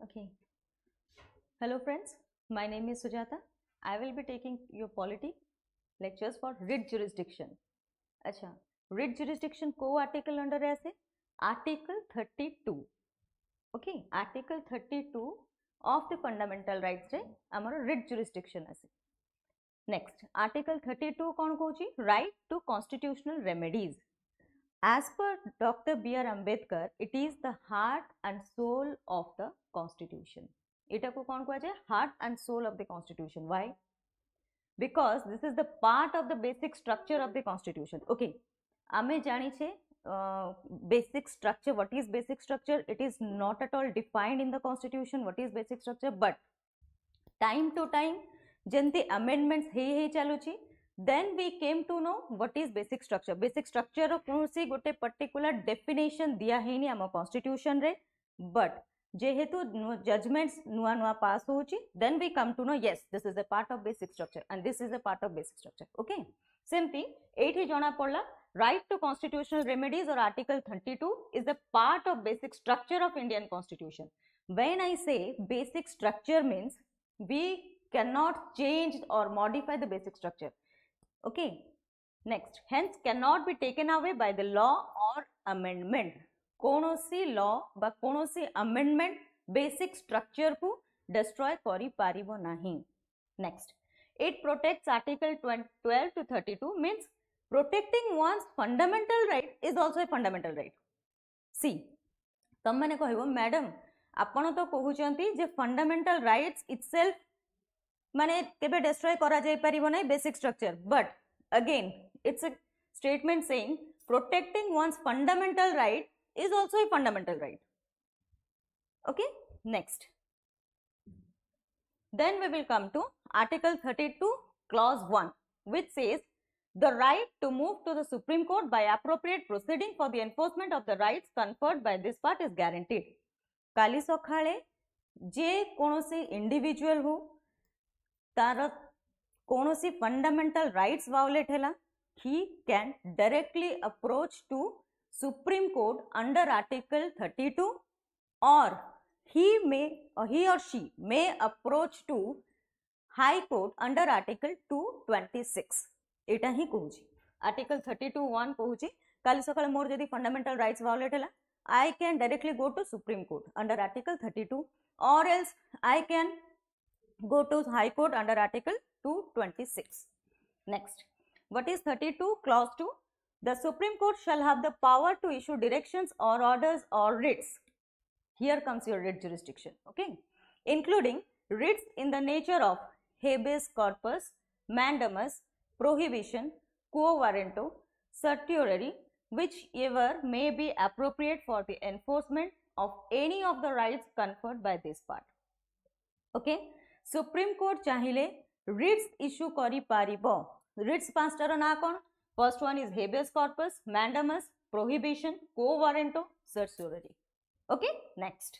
Okay. Hello friends, my name is Sujata. I will be taking your polity lectures for writ jurisdiction. अच्छा, writ jurisdiction को article under ऐसे Article 32. Okay, Article 32 of the fundamental rights रे हमारा writ jurisdiction ऐसे. Next, Article 32 कौन कहूची? Right to constitutional remedies. As per Dr. B.R. Ambedkar, it is the heart and soul of the constitution. Ita ko kaun kuha jaye? Heart and soul of the constitution. Why? Because this is the part of the basic structure of the constitution. Okay, ame jani che basic structure. What is basic structure? It is not at all defined in the constitution. What is basic structure? But time to time, jenti amendments he chaluchi. Then we came to know what is basic structure. Basic structure of कौनसी गोटे particular definition दिया है नहीं आम constitution रे, but जेहेतु judgments नुआ नुआ pass होची, then we come to know yes, this is a part of basic structure and this is a part of basic structure. Okay, सेमती एठी जଣା पड़ला right to constitutional remedies or article 32 is a part of basic structure of Indian constitution. When I say basic structure means we cannot change or modify the basic structure. Okay, next, hence cannot be taken away by the law or amendment. कौनसी law बा कौनसी amendment basic structure को destroy करी पारिबो नहीं. Next, it protects article 12 to 32 means protecting one's fundamental right is also a fundamental right. See, तम मैंने कहबो madam आपण तो कहउचंती जे fundamental rights itself माने केबे destroy करा जाय परिबो नै basic structure, but again it's a statement saying protecting one's fundamental right is also a fundamental right. Okay, next, then we will come to article 32 clause 1 which says the right to move to the Supreme Court by appropriate proceeding for the enforcement of the rights conferred by this part is guaranteed. काली सखाळे जे कोनोसी individual हो तार कोनोसी fundamental rights violate हैला, he can directly approach to Supreme Court under Article 32 or he or she may approach to High Court under Article 226. Etah he कहूची Article 32(1) कहूची काली सकाळ मोर जदी fundamental rights violate हैला I can directly go to Supreme Court under Article 32 or else I can go to High Court under Article 226. Next, what is 32 clause 2? The Supreme Court shall have the power to issue directions or orders or writs. Here comes your writ jurisdiction, okay, including writs in the nature of habeas corpus, mandamus, prohibition, quo warranto, certiorari, whichever may be appropriate for the enforcement of any of the rights conferred by this part. Okay, Supreme Court चाहिले writs issue करी पारिबो. Writs पांचटार ना कोन? First one is habeas corpus, mandamus, prohibition, quo warranto, certiorari. Okay, next,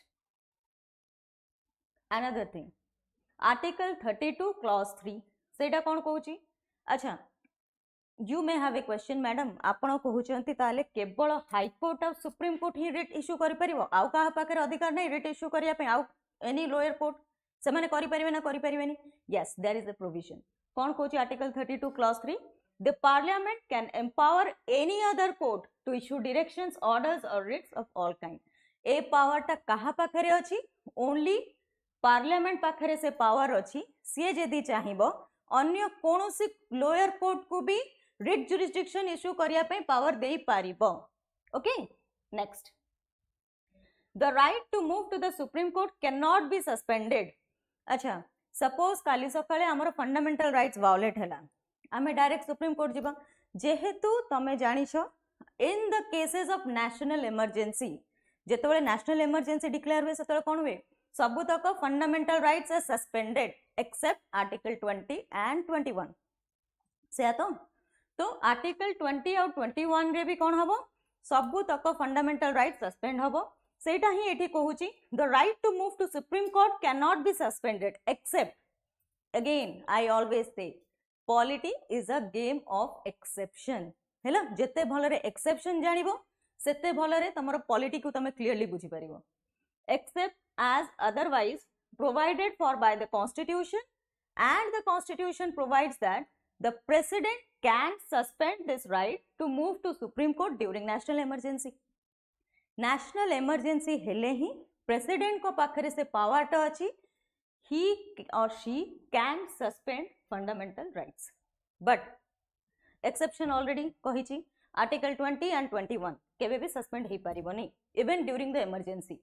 another thing, Article 32 clause 3 सेटा कोन कहूची? अच्छा, you may have a question, madam आपण कहउचंती ताले केवल high court और सुप्रीम कोर्ट ही रिट इश्यू करि परिबो, आउ काहा पाकर अधिकार नै रिट इश्यू करिया पे आउ एनी लोअर कोर्ट से माने करि परिबे ना करि परिबे नी? Yes, there is a provision. कोन कहउची Article 32 clause 3? The parliament can empower any other court to issue directions, orders or writs of all kind. ए पावर टा काहा पाखरे अछि? Only parliament पाखरे से पावर अछि. से जदी चाहिबो अन्य कोनोसी लोअर कोर्ट को भी writ jurisdiction issue करिया पे पावर देई पारिबो. Okay, next, the right to move to the Supreme Court cannot be suspended. अच्छा, suppose काली सकाळे हमर fundamental rights violate हैला, आमे डायरेक्ट सुप्रीम कोर्ट जीवा. जेहेतु तमे जानिछो in the cases of national emergency, जेतबेले national emergency declare हुए सेतबेले कोन हुए? सबु तक fundamental rights are suspended except Article 20 and 21. से तो Article 20 और 21 रे भी कोन हबो? सबु तक fundamental rights suspend हबो. सेटा ही एठी कहूची the right to move to Supreme Court cannot be suspended except, again I always say polity is a game of exception. हैला, जेते भलरे exception जानिबो सेते भलरे तमरो polity को तमे clearly बुझी परिबो. Except as otherwise provided for by the constitution, and the constitution provides that the president can suspend this right to move to Supreme Court during national emergency. National emergency हेले ही president को पाखरे से power टा अछि, he or she can suspend fundamental rights. But exception already कहिछि, Article 20 and 21 केबे भी suspend he परिबोनी even during the emergency.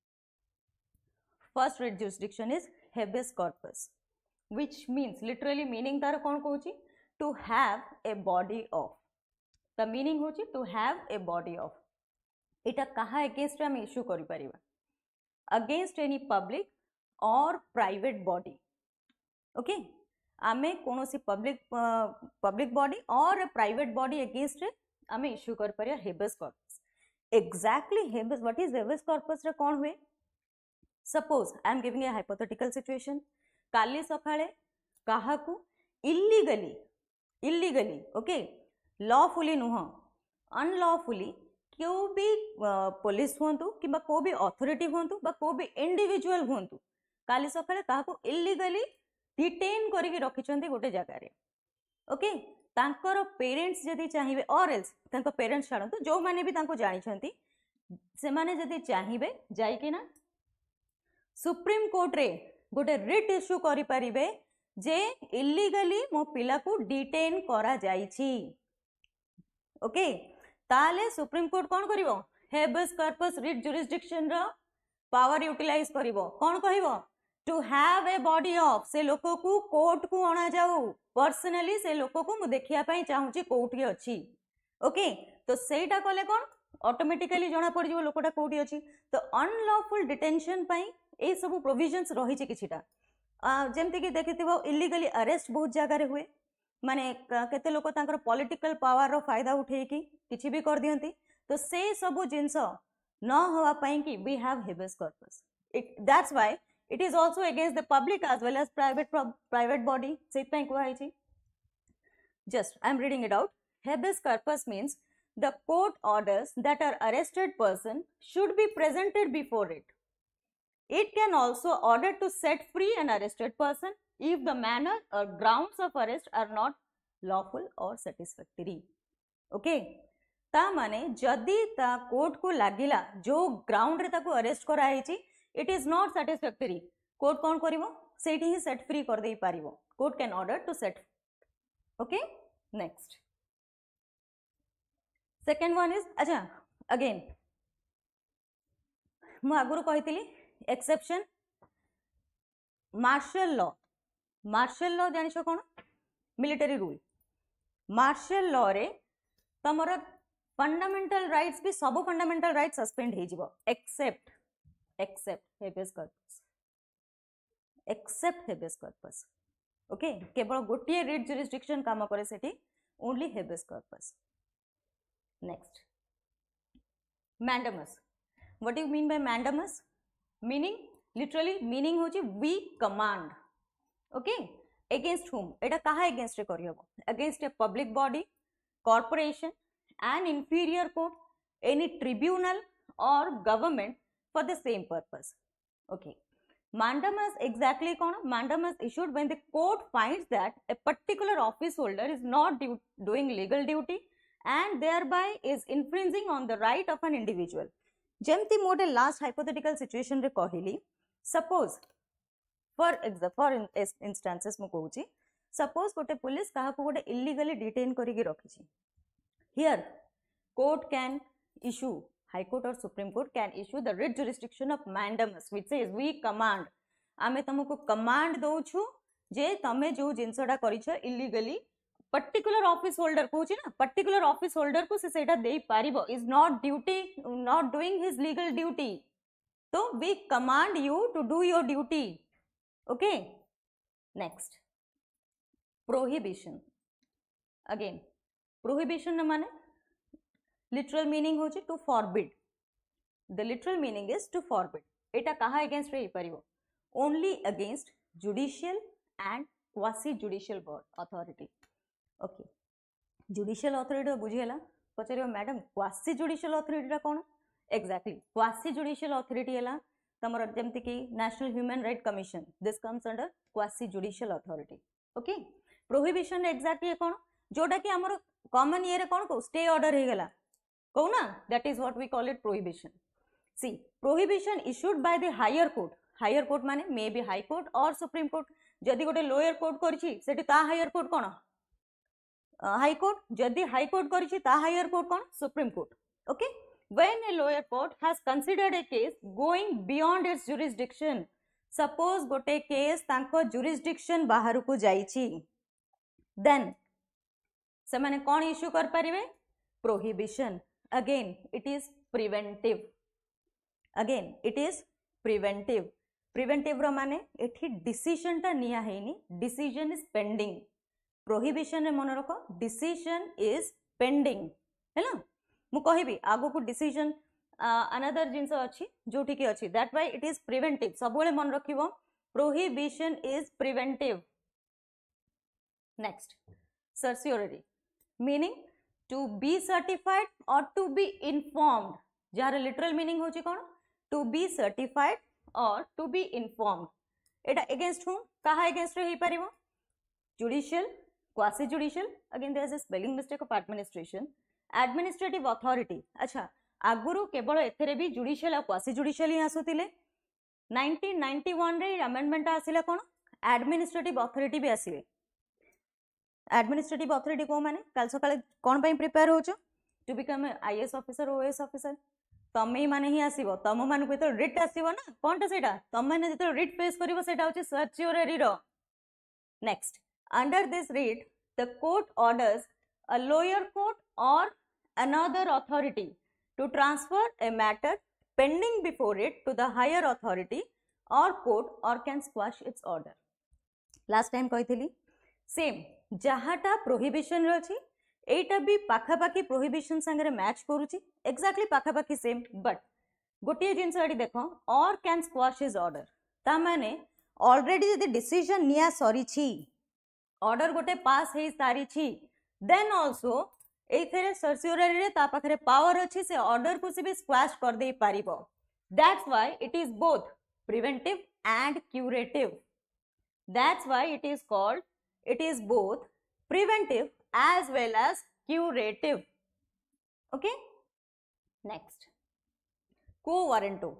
First writ jurisdiction is habeas corpus, which means literally meaning तार कौन कहूची, to have a body of. The meaning होची to have a body of. इटा कहा against हम issue करि परिबा, against any public or private body. Okay, आमे कोनोसी public body or a private body against रे आमे issue कर परिया habeas corpus. Exactly habeas, what is habeas corpus रे कौन हुए? Suppose I am giving a hypothetical situation. काली सकाळे काहाकू illegally okay lawfully नुह unlawfully क्यों भी पुलिस हुंतु किबा को भी अथॉरिटी हुंतु बा को भी इंडिविजुअल हुंतु काली सकाळे काहाकू illegally डिटेन करिके रखिचंती गोटे जगह रे. ओके, तांकर पेरेंट्स जदि चाहिबे और एल्स तांको पेरेंट्स छाड़ंतु जो माने भी तांको जानिछंती से माने जदि चाहिबे जाई कि ना सुप्रीम कोर्ट रे गोटे रिट इश्यू करि परिबे जे इलीगली मो पिला को डिटेन करा जाईछि. ओके, ताले सुप्रीम कोर्ट कोन करिवो, हेबियस कॉर्पस रिट जुरिस्डिक्शन रो पावर यूटिलाइज करिवो. कोन कहिवो, to have a body of, से लोको को कोर्ट को आना जाऊ, पर्सनली से लोको को मु देखिया पई चाहूची कोठी अछि. ओके, तो सेटा कले कोन ऑटोमेटिकली जणा पड़ जिवो लोकोटा कोठी अछि. तो अनलॉफुल डिटेंशन पई ए सब प्रोविजंस रही छि किछिटा. जेमति कि देखिथिबो इलीगली अरेस्ट बहुत जगह रे हुए, माने केते लोक तांकर पॉलिटिकल पावर रो फायदा उठे कि किछि भी कर दियंती. तो से सब जिंस न होवा पई कि we have habeas corpus. That's why it is also against the public as well as private body. से पई कोइ छि. Just I am reading it out. Habeas corpus means the court orders that an arrested person should be presented before it. It can also order to set free an arrested person if the manner or grounds of arrest are not lawful or satisfactory. Okay, ता माने जदि ता court को लागिला जो ground रे ताको arrest करा आइछि it is not satisfactory, court कौन करिवो सेठी ही सेट फ्री कर देई पारिवो. Court can order to set. Okay, next second one is, अच्छा अगेन मु आगुरु कहितली exception martial law. Martial law जानिछो कोन, मिलिटरी रूल. मार्शल लॉ रे तमरो फंडामेंटल राइट्स भी सब फंडामेंटल राइट सस्पेंड हे जिवो except habeas corpus. Except habeas corpus. Okay, केवल गोटे रिट जुरिस्डिक्शन काम करे सेठी ओनली habeas corpus. नेक्स्ट mandamus. What do you mean by mandamus? Meaning literally meaning होची we command. Okay, against whom, एटा काहा against रे करि हबो, against a public body, corporation, an inferior court, any tribunal or government for the same purpose. Okay, mandamus exactly कौन, mandamus issued when the court finds that a particular office holder is not doing legal duty and thereby is infringing on the right of an individual. जेमती मोटे last hypothetical situation रे कहिली, suppose for instances मु कहूची, suppose गोटे police काहा को गोटे illegally detain करिके रखिछि. Here court can issue, High Court or Supreme Court can issue the writ jurisdiction of mandamus, which says we command. आमे तुमको कमांड दउछु जे तमे जो जिंसडा करिछ illegally particular office holder कहूची ना, particular office holder को से सेटा देई पारिबो, is not doing his legal duty. तो we command you to do your duty. Okay, next prohibition. Again prohibition न माने literal meaning होची to forbid. The literal meaning is to forbid. एटा कहा against रे परिबो, only against judicial and quasi judicial authority. Okay, judicial authority बुझियला, पचरियो madam quasi judicial authority रा कोन? Exactly, quasi judicial authority हला तमर जेमति कि national human right commission this comes under quasi judicial authority okay prohibition exactly कौन जोटा कि हमर कॉमन ये रे कौन को स्टे ऑर्डर हे गेला कहू ना that is what we call it prohibition see prohibition issued by the higher court माने मे बी हाई कोर्ट और सुप्रीम कोर्ट जदि गोटे लोअर कोर्ट करछि सेठी ता हायर कोर्ट कोन हाई कोर्ट जदि हाई कोर्ट करछि ता हायर कोर्ट कोन supreme court okay when a lower court has considered a case going beyond its jurisdiction suppose gote case tanko jurisdiction baharu ku jaichi then semane kon issue kar paribe prohibition again it is preventive preventive ro mane ethi decision ta niya heini decision is pending prohibition re मन रखो decision is pending है ना मु कहिबी आगो को decision another जिंस अछि जोठी की अछि that why it is preventive सबले मन रखिबो prohibition is preventive next certiorari meaning to be certified और टू बी इन्फॉर्म्ड जार लिटरल मीनिंग होची कोन टू बी सर्टिफाइड और टू बी इन्फॉर्म्ड एटा अगेंस्ट हूं कहा अगेंस्ट रे हे परिबो judicial quasi judicial again there is a spelling mistake of administration administrative authority अच्छा आगुरु केवल एथरे भी जुडिशियल और क्वासी जुडिशियल ही आसुतिले 1991 रे अमेंडमेंट आसिला कोन एडमिनिस्ट्रेटिव अथॉरिटी भी आसीबे एडमिनिस्ट्रेटिव अथॉरिटी को माने काल सकाळे कोन पई प्रिपेयर होचो to become IAS officer OAS officer तमे माने ही आसीबो तम मान को तो रिट आसीबो ना कोनटा सेटा तम माने जतो रिट फेस करिवो सेटा होची सर्चियोररी रो next under this writ the court orders a lower court or another authority to transfer a matter pending before it to the higher authority or court or can squash its order last time कहिथिली same जहाटा prohibition रे अछि एटा भी पाखापाखी prohibition संगे match करूची exactly पाखापाखी सेम बट गोटे जिंस एडी देखो और कैन स्क्वाश हिज ऑर्डर ता माने ऑलरेडी यदि डिसीजन निया सरी छी ऑर्डर गोटे पास हे सारी छी देन ऑल्सो एथेरे सर्सियोररी रे ता पाखरे पावर अछि से ऑर्डर को से भी स्क्वाश कर दे पारिबो that's why it is both preventive and curative that's why it is called it is both preventive as well as curative okay next quo warranto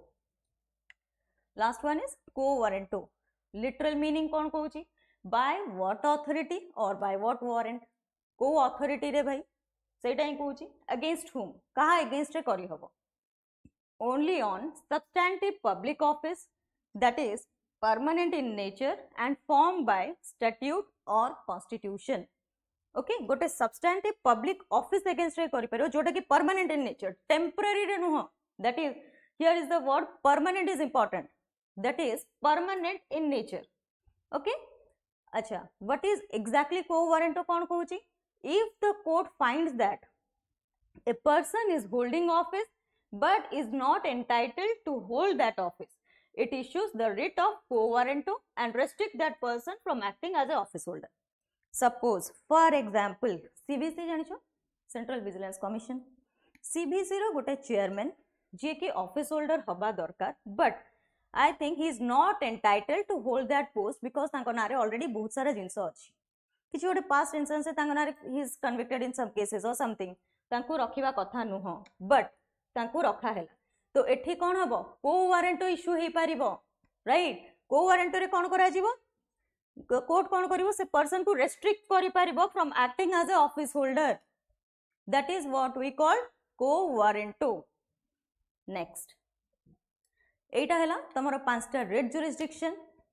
last one is quo warranto literal meaning कौन कहूची by what authority or by what warrant को authority रे भाई सेटा ही कहूची against whom कहा against रे करी हबो only on substantive public office that is permanent in nature and formed by statute or constitution okay गोटे substantive public office against रे करि परियो जोटा कि permanent in nature temporary रे नुह that is here is the word permanent is important that is permanent in nature okay अच्छा what is exactly quo warranto कौन कहूची if the court finds that a person is holding office but is not entitled to hold that office it issues the writ of quo warranto and restrict that person from acting as a office holder suppose for example CVC जानिछो central vigilance commission CVC रो गोटे chairman जे कि office holder हबा दरकार but I think he is not entitled to hold that post because तांको नारे already बहुत सारा जिंस अछि किछि गोटे past instance से तांको नारे he is convicted in some cases or something तांको रखिबा कथा नुह but तांको रखा हैला तो एठी कोन हबो को वारंट इश्यू हे पारिबो राइट को वारंट रे कोन करा जीवो कोर्ट कोन करिवो से पर्सन को रेस्ट्रिक्ट करि पारिबो from acting as a office holder that is what we call quo warranto next एटा हैला तमरो पांचटा रिट जुरिस्डिक्शन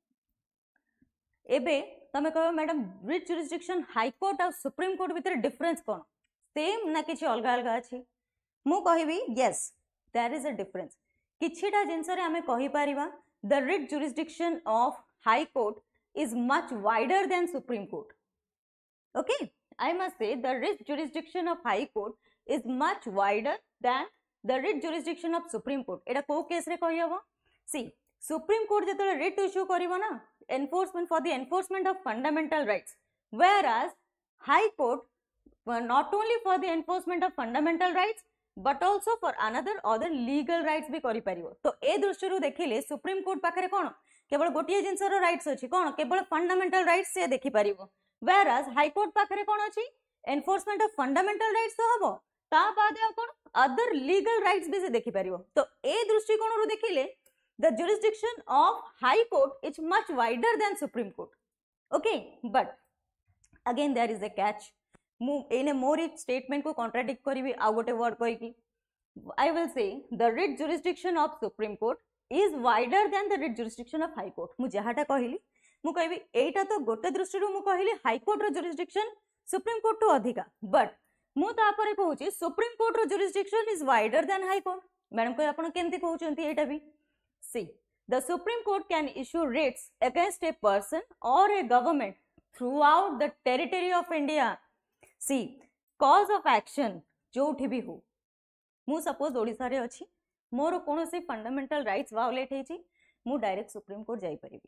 एबे तमे कहबो madam writ jurisdiction high court और सुप्रीम कोर्ट भीतर डिफरेंस कोन सेम ना किछि अलग अलग अछि मु कहिबी yes there is a difference किछिटा जिंस रे हमें कहि परिबा the writ jurisdiction of high court is much wider than supreme court okay I must say the writ jurisdiction of high court is much wider than the writ jurisdiction of supreme court एटा को case रे कहि हबो see supreme court जेतले writ issue करिवो ना enforcement for the enforcement of fundamental rights whereas high court not only for the enforcement of fundamental rights but also for other legal rights भी करि परिबो। तो ए दृष्टि देखिले सुप्रीम कोर्ट पाखरे कोन केवल गोटे जिनसर rights अछि कोन केवल फंडामेंटल राइट्स से देखि परिबो, व्हेयरएज हाई कोर्ट पाखरे कोन अछि एनफोर्समेंट ऑफ फंडामेंटल राइट्स तो हबो, ता बाद कोन अदर लीगल राइट्स भी से देखि परिबो। तो ए दृष्टिकोण रु देखिले the jurisdiction of high court is much wider than supreme court, okay, but again there is a catch, mu ene more statement को contradict करिवि आ गोटे word कहि कि I will say the writ jurisdiction of supreme court is wider than the writ jurisdiction of high court। मु जहाटा कहिली मु कहबी एटा तो गोटे दृष्टि रु मु कहिली हाई कोर्ट रो jurisdiction सुप्रीम कोर्ट टू अधिका, बट मु ता परे कहूची सुप्रीम कोर्ट रो jurisdiction is wider than high court। Madam को आपण केमती कहउचंती एटा भी see the Supreme Court can issue writs against a person or a government throughout the territory of India। see cause of action जोठी भी हो मु suppose Odisha रे अछि मोर कोनोसी फंडामेंटल राइट्स वायोलेट हेची मु डायरेक्ट सुप्रीम कोर्ट जाई परिबी,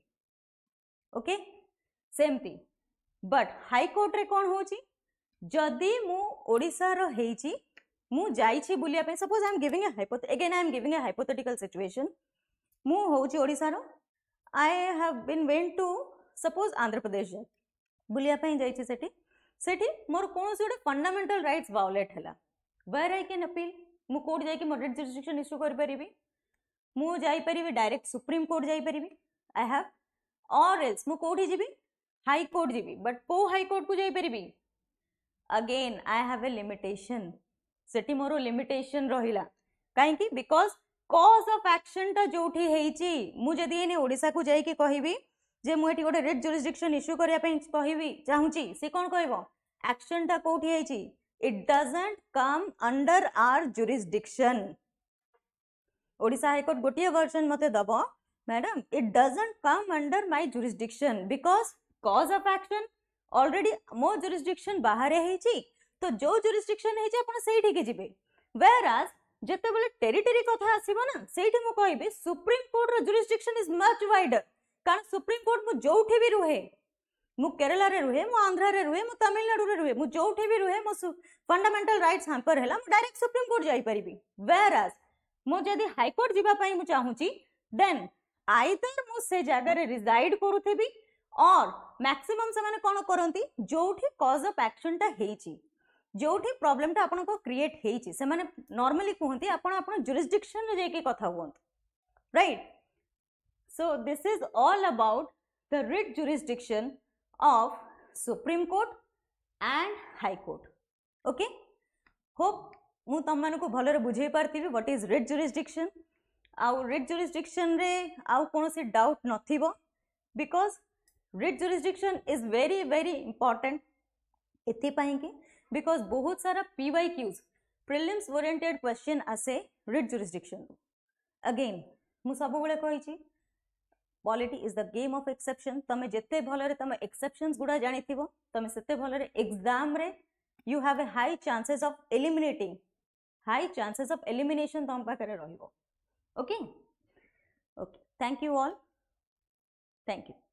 okay same thing but high court रे कोन होची जदी मु ओडिसा रो हेची मु जाईची बुलिया पे suppose I am giving a hypothetical situation मु होची ओडिसा रो I have been went to suppose Andhra Pradesh जाय बुलिया पे जाईची सेठी मोर कोनोसी गोटे फंडामेंटल राइट्स वायोलेट हैला, वेयर आई कैन अपील मु कोर्ट जाई कि मोर रिट जुरिस्डिक्शन इश्यू कर परिबी, मु जाई परिबी डायरेक्ट सुप्रीम कोर्ट जाई परिबी आई हैव, और एल्स मु कोठी जीबी हाई कोर्ट जीबी, बट को हाई कोर्ट को जाई परिबी again I have a limitation, सेठी मोर लिमिटेशन रहिला काहे कि बिकॉज कॉज ऑफ एक्शन ता जोठी हेची मु जदी एने ओडिसा को जाई कि कहिबी जे मु एठी गोटे रिट जुरिस्डिक्शन इश्यू करिया पे कहिबी चाहूची से कोन कहबो एक्शन ता कोठी हेची it doesn't come under our jurisdiction. Odisha high court गोटिए वर्जन मते दबो madam it doesn't come under my jurisdiction because cause of action already मो जुरिस्डिक्शन बाहर हेची, तो जो जुरिस्डिक्शन हेची आपण सेठी के जिबे, व्हेयरएज जेते बेले टेरिटरी कथा आसीबो ना सेठी मु कहबे सुप्रीम कोर्ट रो जुरिस्डिक्शन इज मच वाइडर, कारण सुप्रीम कोर्ट मु जोठी भी रुहे मु केरला रे रुहे मु आंध्र रे रुहे मु तमिलनाडु रे रुहे मु जोठी भी रुहे मु फंडामेंटल राइट्स हैम्पर हैला मु डायरेक्ट सुप्रीम कोर्ट जाई परिबी, व्हेयरएज मु जदी हाई कोर्ट जिबा पई मु चाहूची देन आइदर मु से जगह रे रिजाइड करूथेबी और मैक्सिमम से माने कोन करंती जोठी कॉज ऑफ एक्शन ता हेची जोठी प्रॉब्लम ता आपन को क्रिएट हेची से माने नॉर्मली कहंती आपन आपन जुरिस्डिक्शन रे जेकी कथा हुंत, right. So this is all about the writ jurisdiction of supreme court and high court, okay hope मु तम माने को भलो रे बुझेई पारथिबी व्हाट इज रिट जुरिस्डिक्शन आउ रिट जुरिस्डिक्शन रे आउ कोनोसी डाउट नथिबो because writ jurisdiction is very very important एथि पई कि बिकॉज बहुत सारा PYQs प्रिलिम्स ओरिएंटेड क्वेश्चन आसे रिट जुरिस्डिक्शन। अगेन मु सब बेले कहिछि polity is the game of exception, तमे जेते भलरे तमे एक्सेप्शंस गुडा जानिथिबो तमे सेते भलरे एग्जाम रे you have a high chances of elimination तम पाखरे रहिबो, okay okay thank you all, thank you.